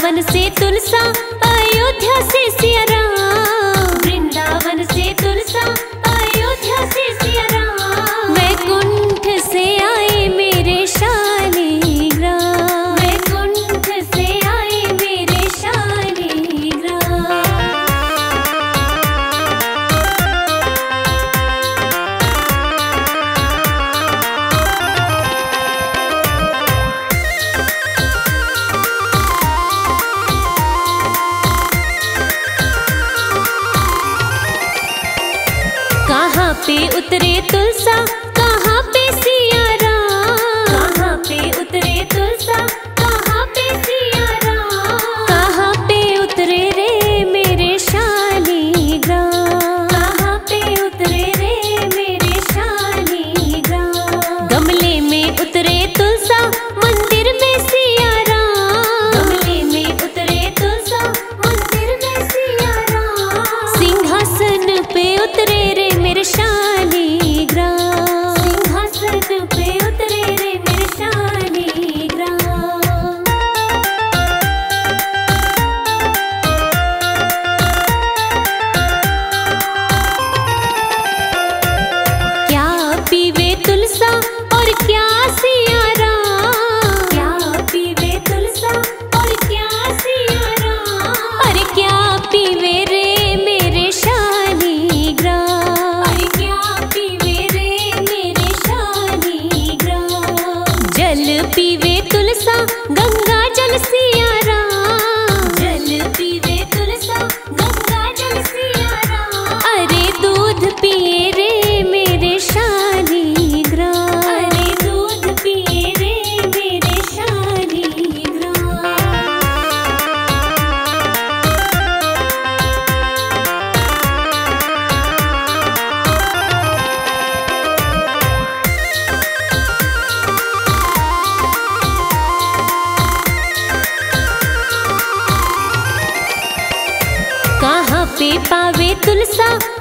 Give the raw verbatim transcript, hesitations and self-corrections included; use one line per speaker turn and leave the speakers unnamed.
वृंदावन से तुलसा, अयोध्या से सिया राम। वृंदावन से तुलसा, अयोध्या से सिया राम। वैकुंठ से आए मेरे शालिग्राम। वैकुंठ से आए मेरे शालिग्राम। कहाँ पे उतरे तुलसा, कहाँ पे सिया राम। कहाँ पे उतरे तुलसा, कहाँ पे सिया राम। कहाँ पे उतरे रे मेरे शालिग्राम। कहाँ पे उतरे रे मेरे शालिग्राम। गमले में उतरे तुलसा, मंदिर में सिया राम। गमले में उतरे तुलसा, मंदिर में सिया राम। सिंहासन पे उतरे रे मेरे शालिग्राम। सिंहासन पे उतरे रे मेरे शालिग्राम। क्या पीवे तुलसा और क्या सिया राम। क्या पीवे तुलसा और क्या सिया राम। अरे क्या पीवे रे मेरे शालिग्राम। अरे क्या पीवे रे मेरे शालिग्राम। जल पीवे तुलसा, गंगा जल सिया राम। जल पीवे तुलसा, गंगा जल सिया राम। अरे दूध पिए रे मेरे शालिग्राम। अरे दूध पिए रे मेरे शालिग्राम। कहाँ पे पावे तुलसा,